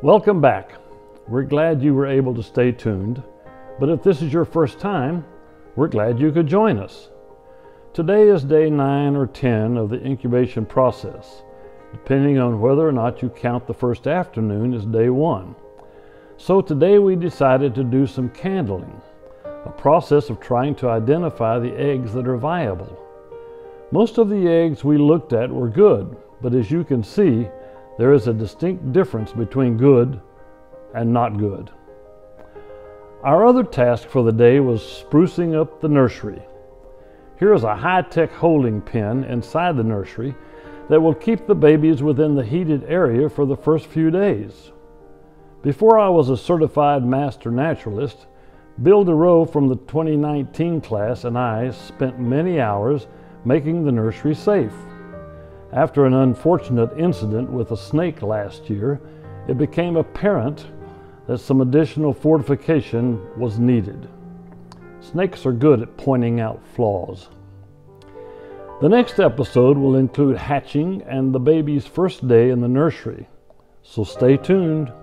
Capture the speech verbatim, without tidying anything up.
Welcome back. We're glad you were able to stay tuned, but if this is your first time, we're glad you could join us. Today is day nine or ten of the incubation process, depending on whether or not you count the first afternoon as day one. So today we decided to do some candling, a process of trying to identify the eggs that are viable. Most of the eggs we looked at were good, but as you can see, there is a distinct difference between good and not good. Our other task for the day was sprucing up the nursery. Here is a high-tech holding pen inside the nursery that will keep the babies within the heated area for the first few days. Before I was a certified master naturalist, Bill DeRoe from the twenty nineteen class and I spent many hours making the nursery safe. After an unfortunate incident with a snake last year, it became apparent that some additional fortification was needed. Snakes are good at pointing out flaws. The next episode will include hatching and the baby's first day in the nursery, so stay tuned.